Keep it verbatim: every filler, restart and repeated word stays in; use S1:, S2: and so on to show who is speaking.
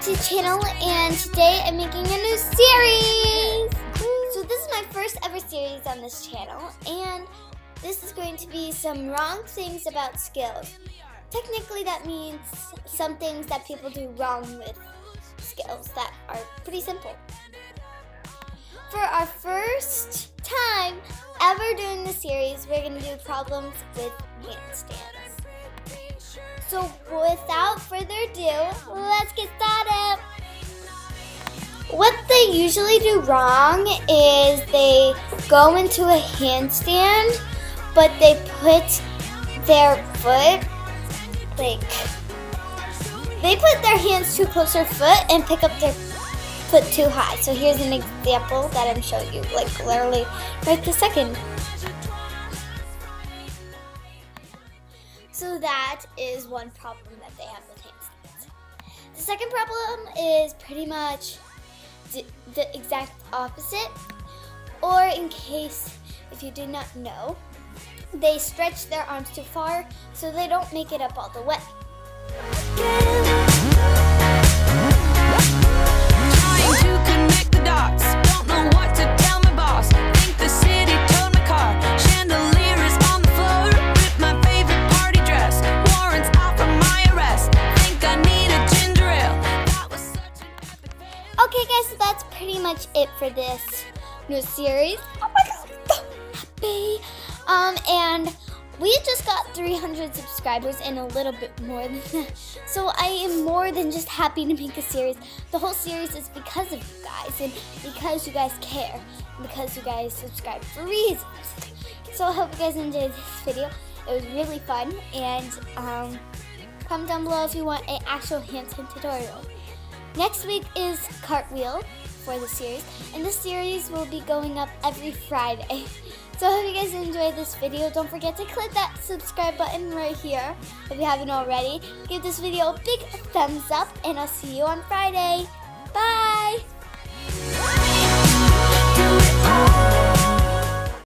S1: to the channel, and today I'm making a new series. So this is my first ever series on this channel, and this is going to be some wrong things about skills. Technically that means some things that people do wrong with skills that are pretty simple. For our first time ever doing the series, we're going to do problems with handstands. So without further ado, let's get started. What they usually do wrong is they go into a handstand, but they put their foot, like, they put their hands too close to their foot and pick up their foot too high. So here's an example that I'm showing you, like literally right this second. So that is one problem that they have with handstands. The second problem is pretty much the exact opposite, or in case if you did not know, they stretch their arms too far so they don't make it up all the way.
S2: Trying to connect the dots, don't know what to tell my boss. Think the city towed my car, chandelier is on the floor with my favorite party dress. Warrants out for my arrest, think I need a ginger ale. That was such an epic fail.
S1: Okay guys, so that's pretty much it for this new series. Oh my god, I'm so happy. Um, and we just got three hundred subscribers and a little bit more than that. So I am more than just happy to make a series. The whole series is because of you guys and because you guys care. And because you guys subscribe for reasons. So I hope you guys enjoyed this video. It was really fun. And um, comment down below if you want an actual handstand tutorial. Next week is cartwheel for the series. And this series will be going up every Friday. So I hope you guys enjoyed this video. Don't forget to click that subscribe button right here if you haven't already. Give this video a big thumbs up, and I'll see you on Friday. Bye!